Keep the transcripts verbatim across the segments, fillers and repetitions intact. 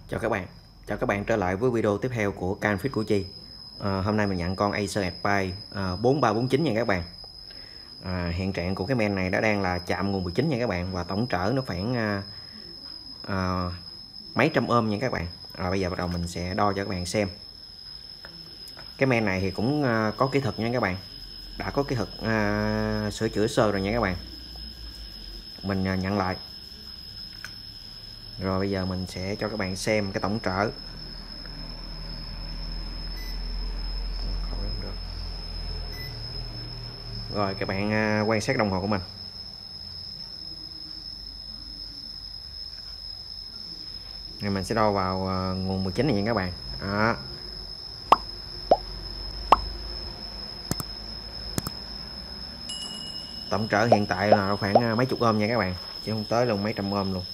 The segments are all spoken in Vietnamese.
Chào các bạn, chào các bạn trở lại với video tiếp theo của kênh Fit Củ Chi. à, Hôm nay mình nhận con Acer Airpie à, bốn ba bốn chín nha các bạn. à, Hiện trạng của cái men này nó đang là chạm nguồn mười chín nha các bạn. Và tổng trở nó khoảng à, à, mấy trăm ôm nha các bạn. Rồi bây giờ bắt đầu mình sẽ đo cho các bạn xem. Cái men này thì cũng à, có kỹ thuật nha các bạn. Đã có kỹ thuật à, sửa chữa sơ rồi nha các bạn. Mình à, nhận lại. Rồi bây giờ mình sẽ cho các bạn xem cái tổng trở. Rồi các bạn à, quan sát đồng hồ của mình. Thì mình sẽ đo vào uh, nguồn mười chín này nha các bạn. Đó. Tổng trở hiện tại là khoảng uh, mấy chục ôm nha các bạn, chứ không tới luôn mấy trăm ôm luôn.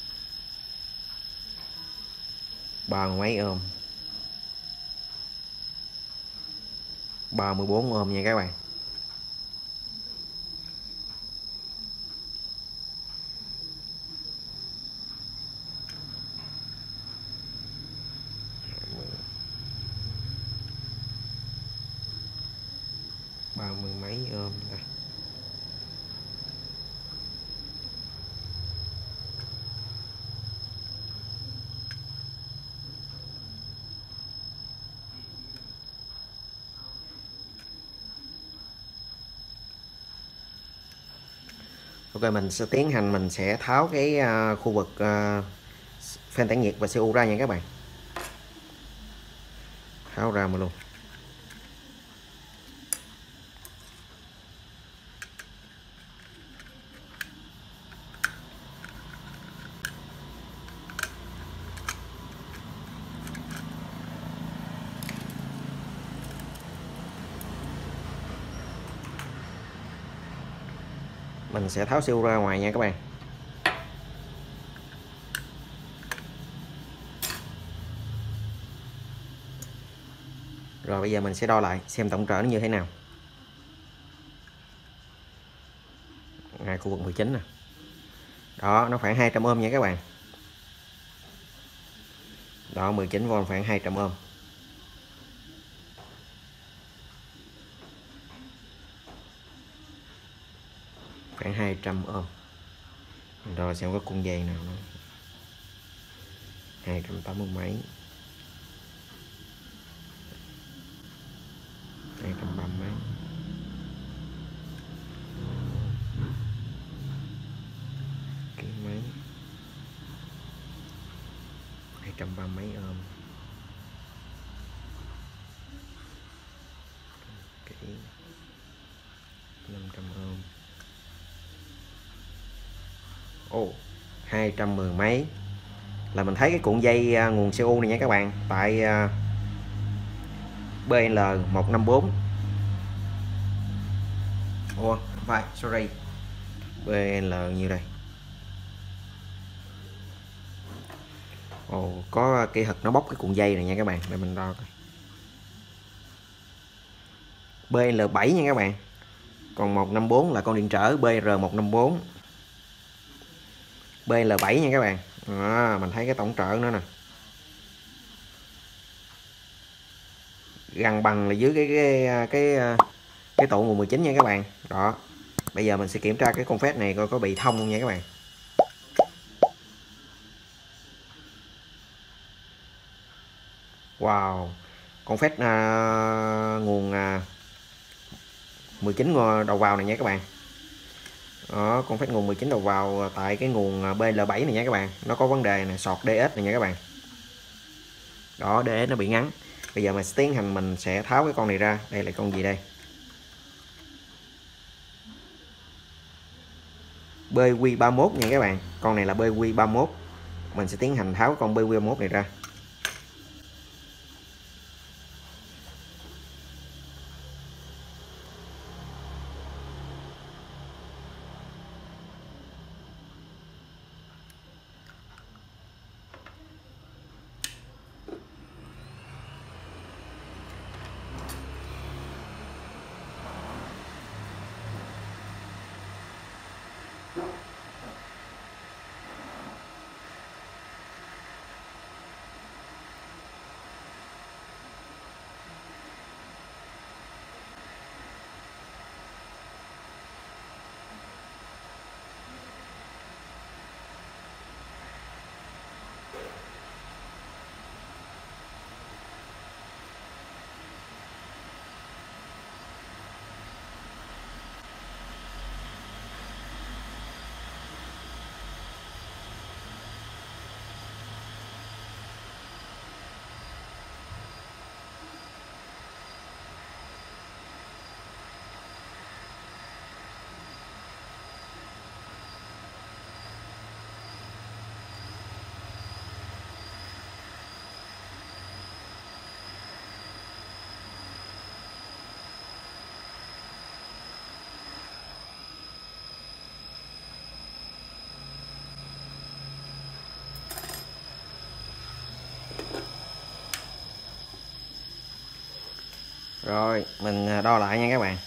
Ba mươi mấy ôm, ba mươi bốn ôm nha các bạn. Ba mươi mấy ôm này. Ok, mình sẽ tiến hành mình sẽ tháo cái uh, khu vực uh, phen tản nhiệt và xê u ra nha các bạn. Tháo ra mà luôn. Mình sẽ tháo xê u ra ngoài nha các bạn. Rồi bây giờ mình sẽ đo lại xem tổng trở nó như thế nào. Ngay khu vực mười chín nè. Đó, nó khoảng hai trăm ôm nha các bạn. Đó, mười chín vôn khoảng hai trăm ôm. Khoảng hai trăm ôm. Rồi xem có cung dây nào nữa. Hai trăm tám mươi mấy, hai trăm ba mươi mấy, cái mấy, hai trăm ba mươi mấy ôm. Cái năm trăm ôm. Ồ, oh, hai trăm mười mấy. Là mình thấy cái cuộn dây uh, nguồn xê u này nha các bạn, tại uh, bê en lờ một năm bốn. Ồ, oh, không phải, sorry. bê en lờ như đây. Ồ, oh, có kỹ thuật nó bóc cái cuộn dây này nha các bạn, để mình đo coi. bê en lờ bảy nha các bạn. Còn một năm bốn là con điện trở bê rờ một năm bốn. bê en lờ bảy nha các bạn. À, mình thấy cái tổng trở nữa nè. Gần bằng là dưới cái cái cái cái tụ nguồn mười chín nha các bạn. Đó. Bây giờ mình sẽ kiểm tra cái con phét này coi có bị thông không nha các bạn. Wow. Con phét uh, nguồn uh, mười chín đầu vào này nha các bạn. Đó, con phét nguồn mười chín đầu vào tại cái nguồn bê lờ bảy này nha các bạn. Nó có vấn đề này, sọt đê ét này nha các bạn. Đó, đê ét nó bị ngắn. Bây giờ mình sẽ tiến hành mình sẽ tháo cái con này ra. Đây là con gì đây? bê quy ba mốt nha các bạn. Con này là bê quy ba mốt. Mình sẽ tiến hành tháo con bê quy ba mốt này ra. Rồi mình đo lại nha các bạn.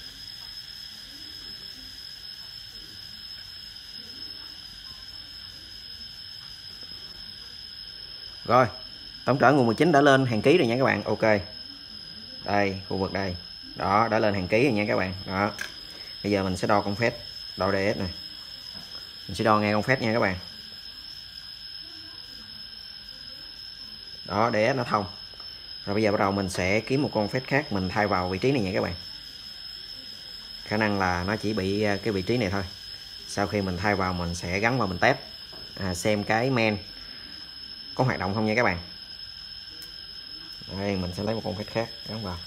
Rồi tổng trở nguồn mười chín đã lên hàng ký rồi nha các bạn. Ok, đây khu vực đây đó, đã lên hàng ký rồi nha các bạn. Đó, bây giờ mình sẽ đo con phét, đo đê ét này, mình sẽ đo ngay con phét nha các bạn. Đó, đê ét nó thông. Rồi bây giờ bắt đầu mình sẽ kiếm một con phét khác mình thay vào vị trí này nha các bạn. Khả năng là nó chỉ bị cái vị trí này thôi. Sau khi mình thay vào mình sẽ gắn vào mình test à, xem cái men có hoạt động không nha các bạn. Đây mình sẽ lấy một con phét khác gắn vào.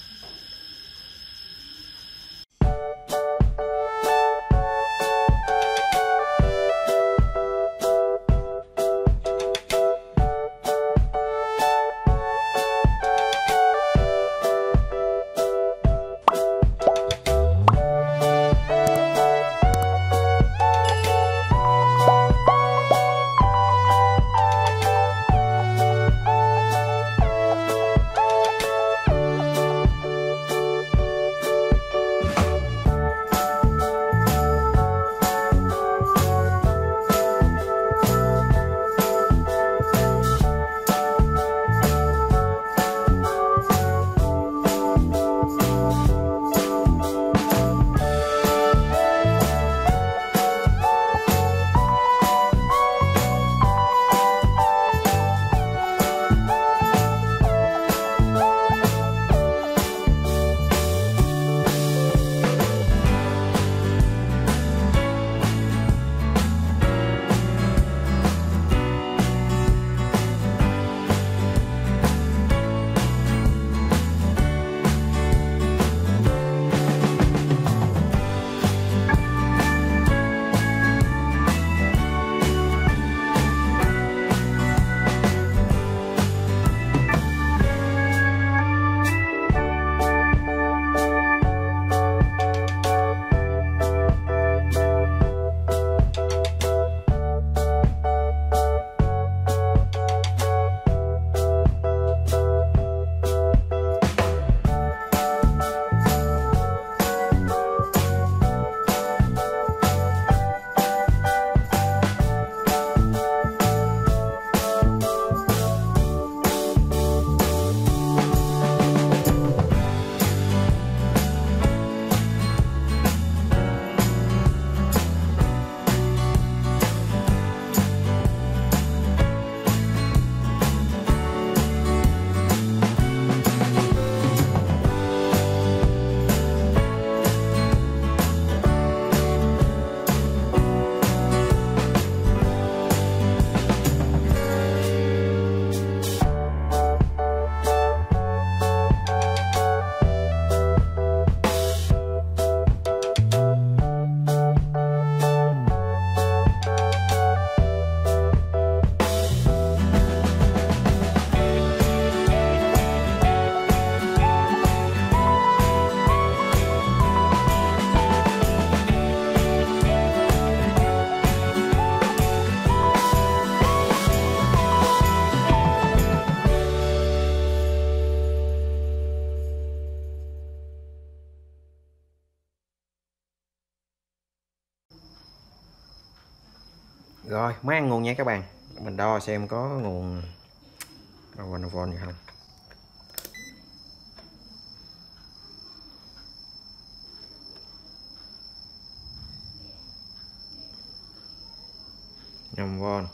Rồi máy ăn nguồn nha các bạn. Mình đo xem có nguồn one volt gì không. năm volt.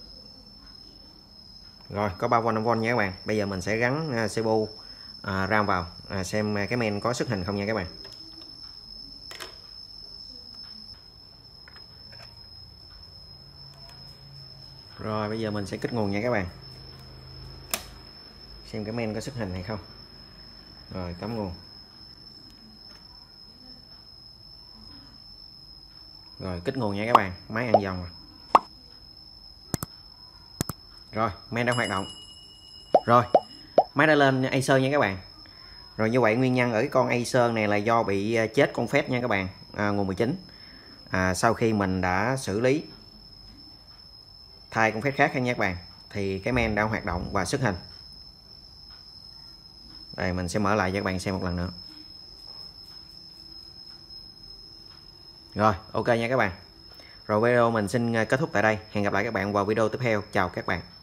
Rồi có ba volt năm volt nha các bạn. Bây giờ mình sẽ gắn xê pê u à, RAM vào à, xem cái men có xuất hình không nha các bạn. Rồi bây giờ mình sẽ kích nguồn nha các bạn, xem cái men có xuất hình hay không. Rồi cắm nguồn. Rồi kích nguồn nha các bạn, máy ăn dòng rồi. Rồi men đã hoạt động. Rồi máy đã lên Acer nha các bạn. Rồi như vậy nguyên nhân ở cái con Acer này là do bị chết con phét nha các bạn, à, nguồn mười chín. À, sau khi mình đã xử lý thay con phét khác nha các bạn thì cái men đã hoạt động và xuất hình. Đây mình sẽ mở lại cho các bạn xem một lần nữa. Rồi ok nha các bạn. Rồi video mình xin kết thúc tại đây. Hẹn gặp lại các bạn vào video tiếp theo. Chào các bạn.